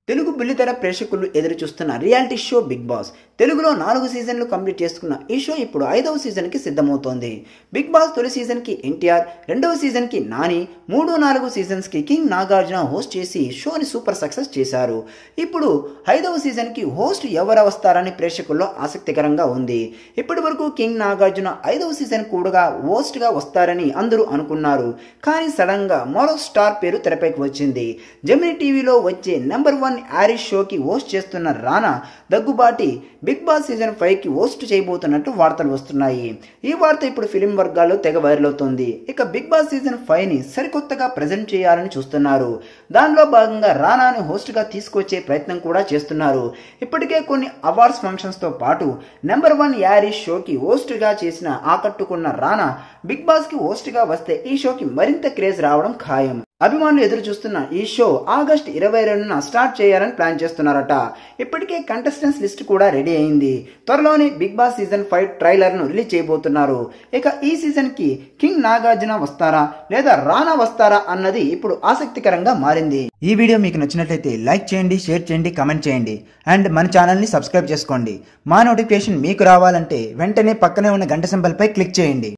తెలుగు బుల్లితెర ప్రేక్షకులు ఎదురు చూస్తున్న రియాలిటీ షో బిగ్ బాస్ తెలుగులో 4 సీజన్లు కంప్లీట్ చేసుకున్న ఈ షో ఇప్పుడు 5వ సీజన్కి సిద్ధమవుతోంది. బిగ్ బాస్ తొలి సీజన్కి ఎన్టీఆర్, 2వ సీజన్కి నాని, 3, 4 సీజన్స్కి కింగ్ నాగార్జున హోస్ట్ చేసి షోని సూపర్ సక్సెస్ చేశారు. ఇప్పుడు 5వ సీజన్కి హోస్ట్ ఎవరు వస్తారని ప్రేక్షకుల్లో ఆసక్తికరంగా ఉంది. ఇప్పటి వరకు కింగ్ నాగార్జున 5వ సీజన్ కూడా హోస్ట్గా వస్తారని అందరూ అనుకున్నారు. కానీ సడన్ గా మరో స్టార్ పేరు తెరపైకి వచ్చింది. జెమినీ టీవీలో వచ్చే నెంబర్ 1 యారిష్ షోకి హోస్ట్ చేస్తున్న Rana Daggubati big boss season 5కి హోస్ట్ చేయబోతున్నట్టు వార్తలు వస్తున్నాయి. ఈ వార్త ఇప్పుడు ఫిలిం వర్గాల్లో తెగ వైరల్ అవుతోంది. ఇక బిగ్ బాస్ సీజన్ 5ని సరికొత్తగా ప్రజెంట్ చేయాలని చూస్తున్నారు. దానిలో భాగంగా రానాని హోస్ట్గా తీసుకొచ్చే ప్రయత్నం కూడా చేస్తున్నారు. ఇప్పటికే కొన్ని అవార్డ్స్ ఫంక్షన్స్తో పాటు నెంబర్ 1 యారిష్ షోకి హోస్ట్గా చేసిన ఆకట్టుకున్న రానా బిగ్ బాస్కి హోస్ట్గా వస్తే ఈ షోకి మరింత క్రేజ్ రావడం ఖాయం. అభిమానులు ఎదురు చూస్తున్న ఈ షో ఆగస్టు 22న స్టార్ట్ చేయాలని ప్లాన్ చేస్తున్నారట. ఇప్పటికే కంటెస్టెంట్స్ లిస్ట్ కూడా రెడీ అయింది. త్వరలోనే బిగ్ బాస్ సీజన్ 5 ట్రైలర్ ను రిలీజ్ చేయబోతున్నారు. ఇక ఈ సీజన్ కి కింగ్ నాగార్జున వస్తారా లేదా రానా వస్తారా అన్నది ఇప్పుడు ఆసక్తికరంగా మారింది. ఈ వీడియో మీకు నచ్చినట్లయితే లైక్ చేయండి, షేర్ చేయండి, కామెంట్ చేయండి అండ్ మన ఛానల్ ని సబ్స్క్రైబ్ చేసుకోండి. మా నోటిఫికేషన్ మీకు రావాలంటే వెంటనే పక్కనే ఉన్న గంట సింబల్ పై క్లిక్ చేయండి.